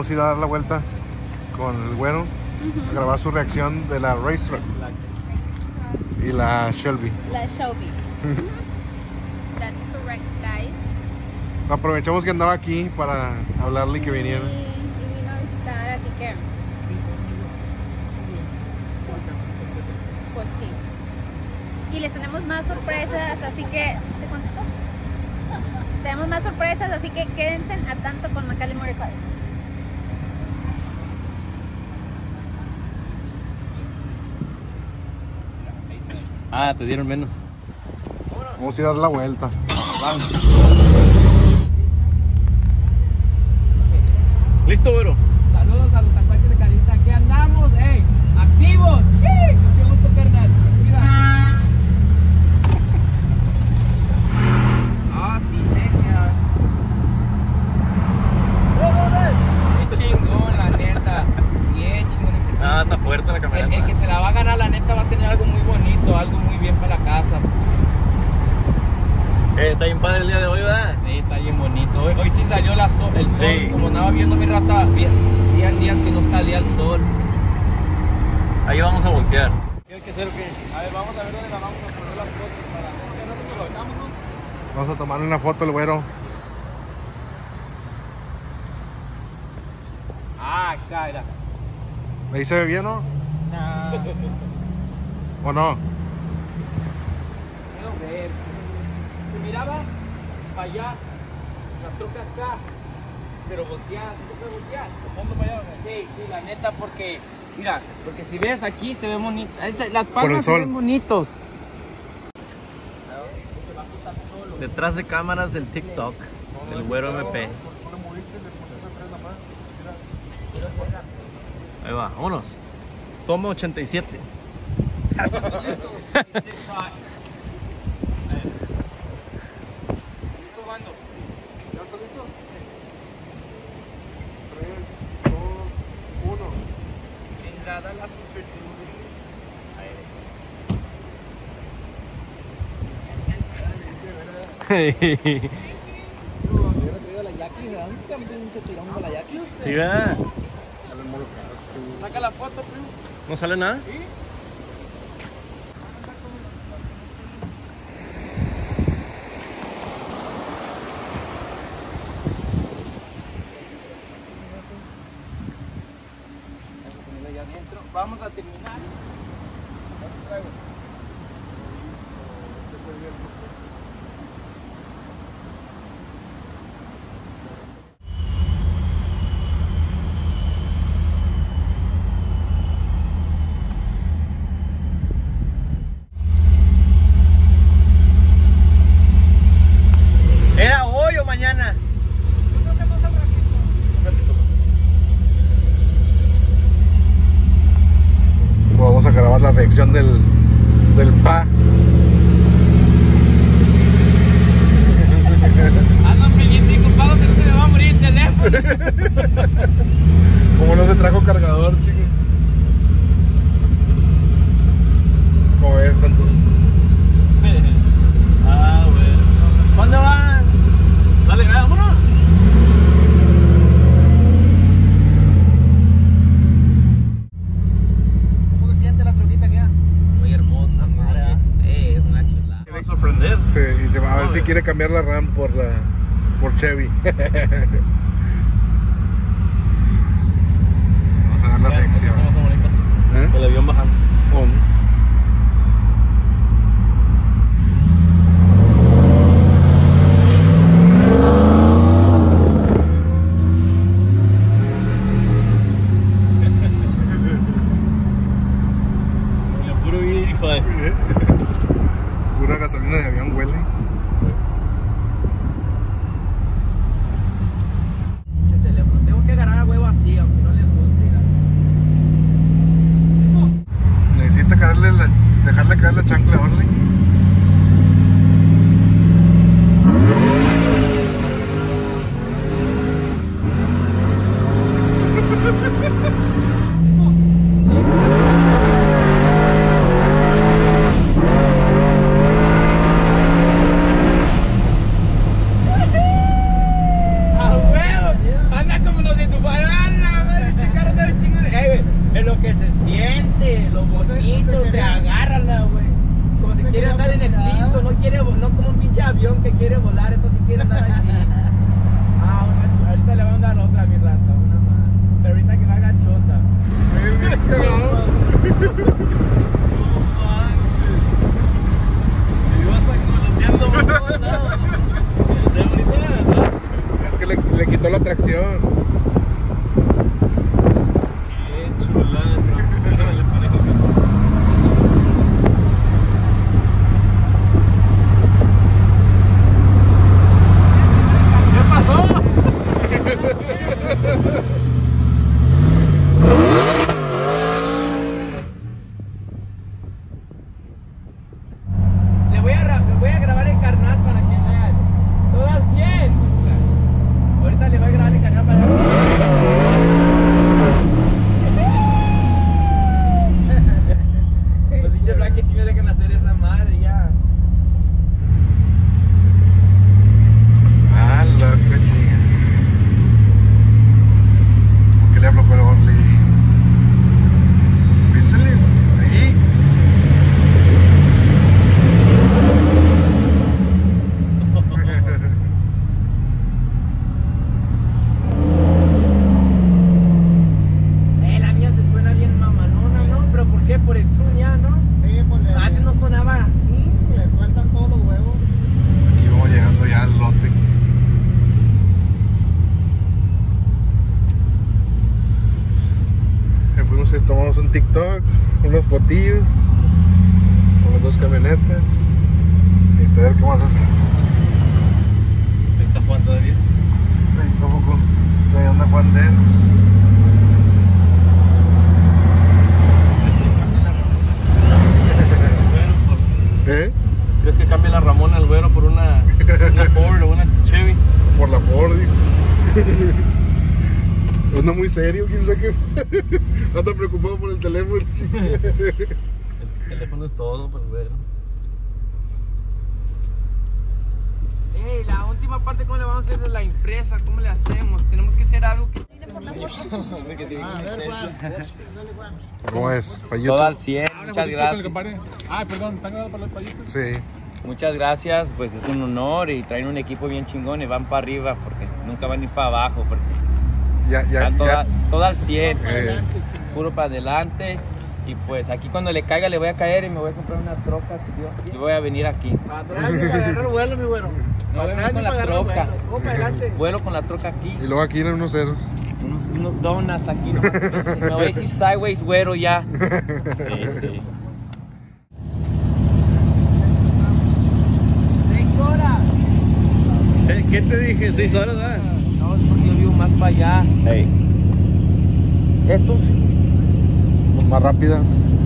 a ir a dar la vuelta con el güero a grabar su reacción de la Racetrack y la Shelby. La Shelby. That's correct, guys. Aprovechamos que andaba aquí para hablarle que viniera. Y vino a visitar, así que... Pues sí. Y les tenemos más sorpresas, así que... ¿Te contestó? Tenemos más sorpresas, así que quédense a tanto con Macaulay Modified. Ah, te dieron menos. Vamos a ir a dar la vuelta. Vamos. ¿Listo, güero? Saludos a los tacuaches de Carita, aquí andamos, activos. ¡Sí! Mucho gusto, carnal. Mira. Ah, sí, señor. Qué chingón, la neta. Bien chingón. Ah, está fuerte la camioneta. El que se la va a ganar, la neta, va a tener algo muy bonito, algo muy bien para la casa. Está bien padre el día de hoy, ¿verdad? Sí, está bien bonito. Hoy sí salió el sol. Sí. Como andaba viendo mi raza, habían días que no salía el sol. Ahí vamos a voltear. ¿Qué hay que hacer o qué? A ver, vamos a ver dónde la vamos a poner las fotos para... Vamos a tomarle una foto al güero. Ah, cara. Ahí se ve bien, ¿no? Nah. ¿O no? Quiero ver. Se miraba para allá, la troca acá, pero volteada, ¿no se puede voltear? ¿Fondo para allá? Sí, sí, la neta, porque, mira, porque si ves aquí se ve bonito, las palmas se ven bonitos. Detrás de cámaras del TikTok, del güero MP. Ahí va, vámonos. Toma 87. Brindada la Super Sí, ¿verdad? Saca la foto, primo. ¿No sale nada? Vamos a terminar. ¿Era hoy o mañana? Vamos a grabar la reacción del PA. Ando pendiente y ocupado que no se me va a morir el teléfono. Como no se trajo cargador, chico. ¿Cómo ves, Santos? Ah, bueno. ¿Dónde van? Dale, vámonos. ¿Cómo se siente la troquita que Muy hermosa, madre. Es una chulada. Va a sorprender. Sí, y se va a ver si quiere cambiar la RAM por Chevy. Vamos a dar la reacción. El avión bajando. Puro Verify. Pura gasolina de avión huele. teléfono? Tengo que agarrar a huevo así, aunque no les guste. Necesita dejarle caer la chancla, ¿vale? ¡A huevo! ¡Anda como los de Dubái! ¡Anda! quiere andar en el piso, no quiere, no como un pinche avión que quiere volar, entonces quiere andar aquí. Ahorita le van a dar otra a mi raza, una más. Pero ahorita que la haga chota. Es que le quitó la tracción. Qué chulada. ¿Qué pasó? Le voy a grabar el carnal para que vean. Todo al 100. Ahorita le voy a grabar el carnal para los pinches blancos sí me dejan hacer esa madre ya. Ah, loco, chinga. ¿Por qué le aflojó el Orly? Písale, ahí. La mía se suena bien mamalona, ¿no? ¿Pero por qué? Por el tune ya, ¿no? Sí, pues Antes no sonaba así. le sueltan todos los huevos. Y vamos llegando ya al lote. Fuimos y tomamos un TikTok, unos fotillos con las dos camionetas y a ver qué vamos a hacer. Ahí está Juan todavía. Ahí poco, ahí anda Juan Dance. ¿Eh? ¿Crees que cambie la Ramona al güero por una Ford o una Chevy? Por la Ford. Anda muy serio, quién sabe qué. Anda preocupado por el teléfono. El teléfono es todo, pues güero. La última parte, ¿cómo le vamos a hacer de la empresa? ¿Cómo le hacemos? Tenemos que hacer algo que... A ver, Juan. Dale, Juan. ¿Cómo es? Fallito. Todo al 100, muchas gracias. Ah, perdón, ¿están grabando para los payitos? Sí. Muchas gracias, pues es un honor y traen un equipo bien chingón y van para arriba porque nunca van a ir para abajo porque Ya, están todo al 100, puro para adelante y pues aquí cuando le caiga le voy a caer y me voy a comprar una troca si Dios quiere, y voy a venir aquí. Para atrás ni para agarrar vuelo, mi güero. No, Para voy atrás con ni la para agarrar troca. vuelo. Vamos para adelante. Vuelo con la troca aquí, Y luego aquí en unos ceros. unos donuts aquí, nomás. Me voy a decir sideways güero ya. Sí, sí. 6 horas. ¿Qué te dije? 6 horas, ¿verdad? No, es porque yo vivo más para allá. Hey. Estos, Más rápidas.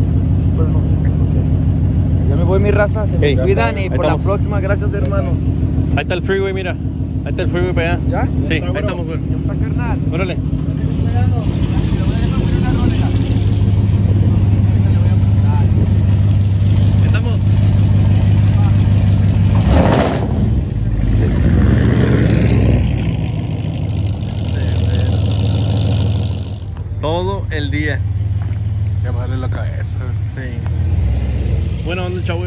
ya me voy mi raza, se me Hey, cuidan y ahí por la estamos. próxima, gracias hermanos. Ahí está el freeway, mira. Ahí está el freeway para allá. ¿Ya? Sí, ahí estamos, güey. Ya está, carnal. Órale. Estamos. Todo el día. Ya me duele la cabeza. Sí. Bueno, ¿dónde el chavo?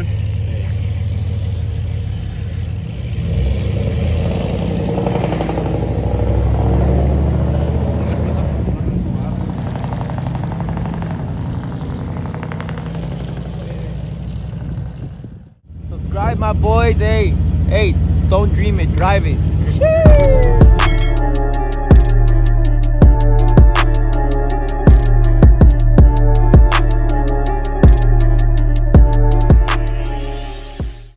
Subscribe my boys, hey, don't dream it, drive it.